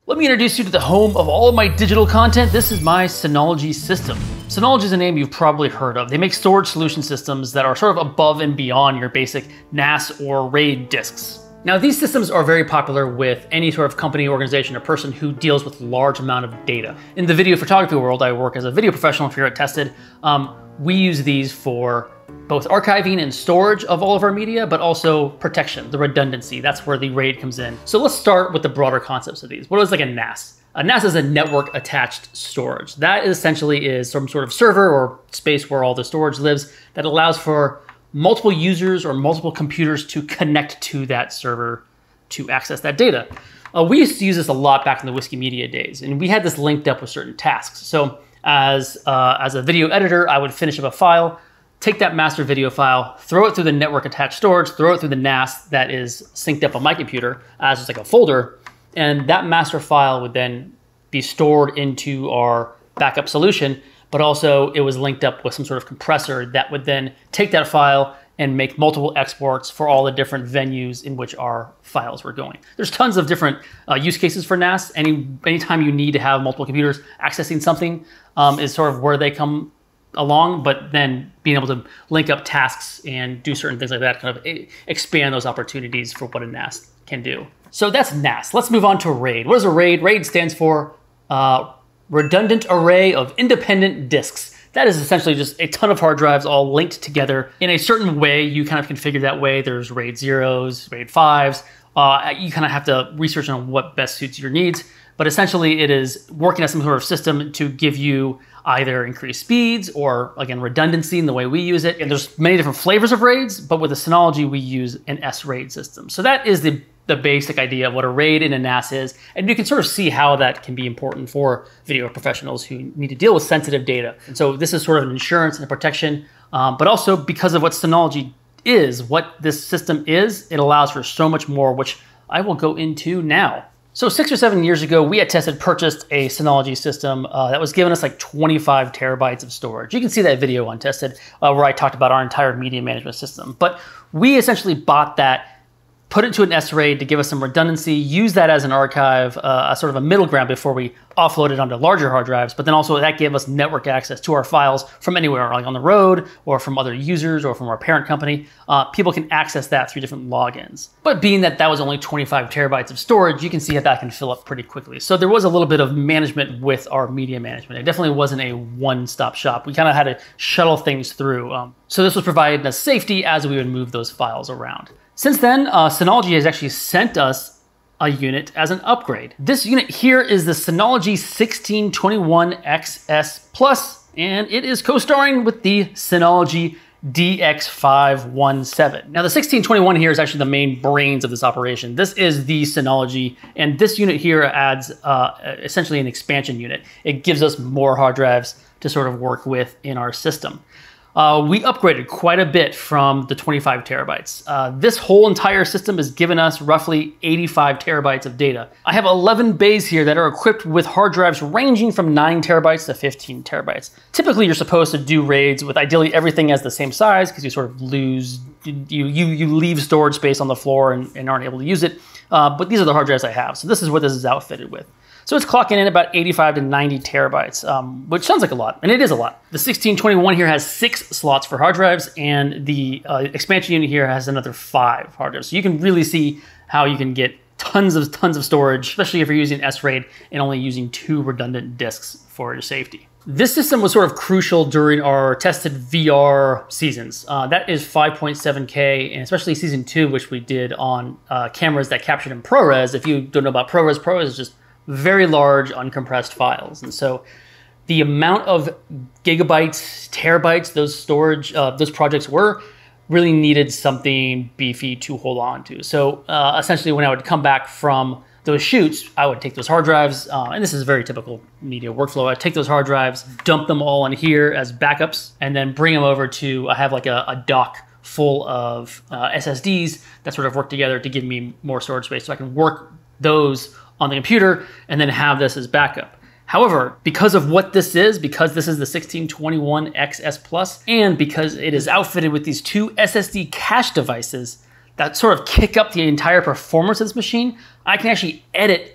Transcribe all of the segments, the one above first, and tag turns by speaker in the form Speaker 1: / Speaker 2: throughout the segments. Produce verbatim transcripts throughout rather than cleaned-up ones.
Speaker 1: Let me introduce you to the home of all of my digital content. This is my Synology system. Synology is a name you've probably heard of. They make storage solution systems that are sort of above and beyond your basic N A S or RAID disks. Now, these systems are very popular with any sort of company, organization, or person who deals with large amount of data. In the video photography world, I work as a video professional here at Tested. Um, we use these for both archiving and storage of all of our media, but also protection, the redundancy. That's where the RAID comes in. So let's start with the broader concepts of these. What is like a N A S? A N A S is a network attached storage. That essentially is some sort of server or space where all the storage lives that allows for multiple users or multiple computers to connect to that server to access that data. Uh, we used to use this a lot back in the Whiskey Media days, and we had this linked up with certain tasks. So as, uh, as a video editor, I would finish up a file, take that master video file, throw it through the network attached storage, throw it through the N A S that is synced up on my computer as just like a folder, and that master file would then be stored into our backup solution, but also it was linked up with some sort of compressor that would then take that file and make multiple exports for all the different venues in which our files were going. There's tons of different uh, use cases for N A S. Any anytime you need to have multiple computers accessing something um, is sort of where they come along, but then being able to link up tasks and do certain things like that kind of expand those opportunities for what a N A S can do. So that's N A S. Let's move on to RAID. What is a RAID? RAID stands for uh, Redundant Array of Independent Disks. That is essentially just a ton of hard drives all linked together in a certain way. You kind of configure that way. There's RAID zeros, RAID fives. Uh, you kind of have to research on what best suits your needs. But essentially it is working as some sort of system to give you either increased speeds or, again, redundancy in the way we use it. And there's many different flavors of RAIDs, but with the Synology, we use an S RAID system. So that is the, the basic idea of what a RAID in a N A S is. And you can sort of see how that can be important for video professionals who need to deal with sensitive data. And so this is sort of an insurance and a protection, um, but also because of what Synology is, what this system is, it allows for so much more, which I will go into now. So six or seven years ago, we at Tested purchased a Synology system uh, that was giving us like twenty-five terabytes of storage. You can see that video on Tested uh, where I talked about our entire media management system. But we essentially bought that, put it to an S RAID to give us some redundancy, use that as an archive, uh, a sort of a middle ground before we offload it onto larger hard drives. But then also that gave us network access to our files from anywhere, like on the road or from other users or from our parent company. Uh, people can access that through different logins. But being that that was only twenty-five terabytes of storage, you can see that that can fill up pretty quickly. So there was a little bit of management with our media management. It definitely wasn't a one-stop shop. We kind of had to shuttle things through. Um, so this was provided as safety as we would move those files around. Since then, uh, Synology has actually sent us a unit as an upgrade. This unit here is the Synology sixteen twenty-one X S Plus, and it is co-starring with the Synology D X five seventeen. Now the sixteen twenty-one here is actually the main brains of this operation. This is the Synology, and this unit here adds uh, essentially an expansion unit. It gives us more hard drives to sort of work with in our system. Uh, we upgraded quite a bit from the twenty-five terabytes. Uh, this whole entire system has given us roughly eighty-five terabytes of data. I have eleven bays here that are equipped with hard drives ranging from nine terabytes to fifteen terabytes. Typically, you're supposed to do RAIDs with ideally everything as the same size because you sort of lose, you, you, you leave storage space on the floor and, and aren't able to use it. Uh, but these are the hard drives I have. So this is what this is outfitted with. So it's clocking in about eighty-five to ninety terabytes, um, which sounds like a lot, and it is a lot. The sixteen twenty-one here has six slots for hard drives, and the uh, expansion unit here has another five hard drives. So you can really see how you can get tons of tons of storage, especially if you're using S RAID and only using two redundant disks for your safety. This system was sort of crucial during our Tested V R seasons. Uh, that is five point seven K, and especially season two, which we did on uh, cameras that captured in ProRes. If you don't know about ProRes, ProRes is just very large uncompressed files. And so the amount of gigabytes, terabytes those storage, uh, those projects were, really needed something beefy to hold on to. So uh, essentially when I would come back from those shoots, I would take those hard drives, uh, and this is a very typical media workflow. I'd take those hard drives, dump them all in here as backups, and then bring them over to, I have like a, a dock full of uh, S S Ds that sort of work together to give me more storage space so I can work those on the computer and then have this as backup. However, because of what this is, because this is the sixteen twenty-one X S Plus, and because it is outfitted with these two S S D cache devices that sort of kick up the entire performance of this machine, I can actually edit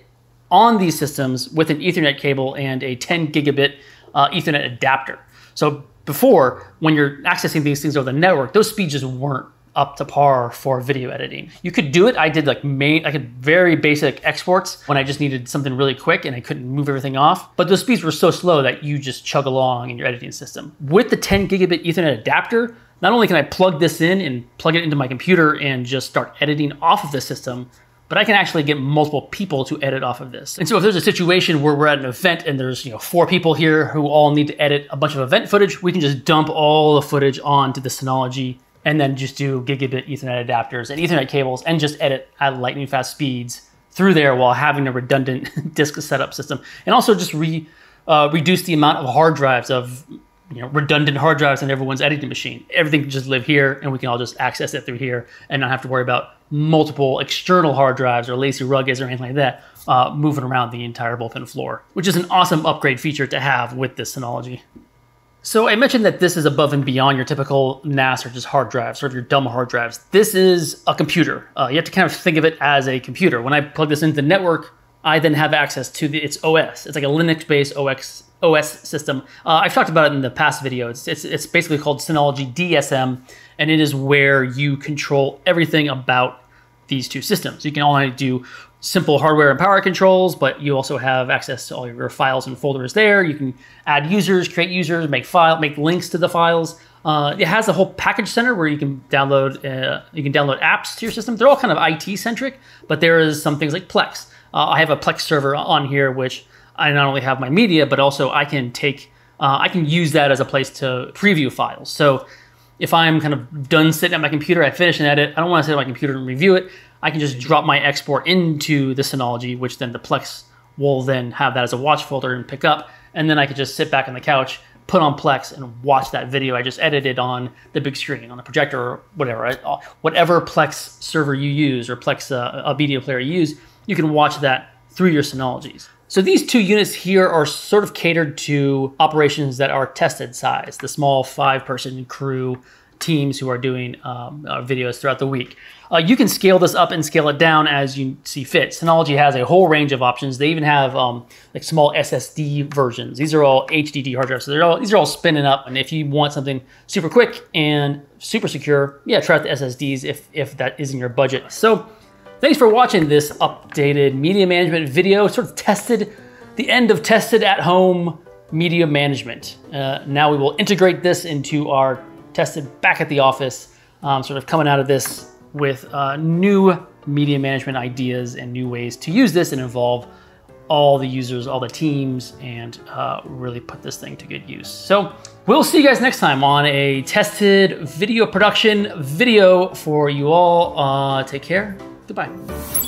Speaker 1: on these systems with an Ethernet cable and a ten gigabit uh, Ethernet adapter. So before, when you're accessing these things over the network, those speeds just weren't up to par for video editing. You could do it. I did like main, I could very basic exports when I just needed something really quick and I couldn't move everything off. But those speeds were so slow that you just chug along in your editing system. With the ten gigabit Ethernet adapter, not only can I plug this in and plug it into my computer and just start editing off of the system, but I can actually get multiple people to edit off of this. And so if there's a situation where we're at an event and there's, you know, four people here who all need to edit a bunch of event footage, we can just dump all the footage onto the Synology and then just do gigabit Ethernet adapters and Ethernet cables and just edit at lightning fast speeds through there while having a redundant disk setup system. And also just re, uh, reduce the amount of hard drives of, you know, redundant hard drives on everyone's editing machine. Everything can just live here and we can all just access it through here and not have to worry about multiple external hard drives or lacy ruggeds or anything like that uh, moving around the entire bullpen floor, which is an awesome upgrade feature to have with this Synology. So I mentioned that this is above and beyond your typical N A S or just hard drives, sort of your dumb hard drives. This is a computer. Uh, you have to kind of think of it as a computer. When I plug this into the network, I then have access to the, its O S. It's like a Linux-based O S O S system. Uh, I've talked about it in the past video. It's, it's, it's basically called Synology D S M, and it is where you control everything about these two systems. You can only do simple hardware and power controls, but you also have access to all your files and folders there. You can add users, create users, make file, make links to the files. Uh, it has a whole package center where you can download uh, you can download apps to your system. They're all kind of I T centric, but there is some things like Plex. Uh, I have a Plex server on here, which I not only have my media, but also I can take, uh, I can use that as a place to preview files. So if I'm kind of done sitting at my computer, I finish an edit, I don't want to sit at my computer and review it, I can just drop my export into the Synology, which then the Plex will then have that as a watch folder and pick up. And then I could just sit back on the couch, put on Plex and watch that video I just edited on the big screen, on the projector or whatever. Right? Whatever Plex server you use or Plex uh, a media player you use, you can watch that through your Synologies. So these two units here are sort of catered to operations that are tested size, the small five-person crew teams who are doing um, uh, videos throughout the week. Uh, you can scale this up and scale it down as you see fit. Synology has a whole range of options. They even have um, like small S S D versions. These are all H D D hard drives, so they're all, these are all spinning up. And if you want something super quick and super secure, yeah, try out the S S Ds if, if that is in your budget. So thanks for watching this updated media management video. Sort of tested, the end of tested at home media management. Uh, now we will integrate this into our tested back at the office, um, sort of coming out of this with uh, new media management ideas and new ways to use this and involve all the users, all the teams, and uh, really put this thing to good use. So we'll see you guys next time on a tested video production video for you all. Uh, take care. Goodbye.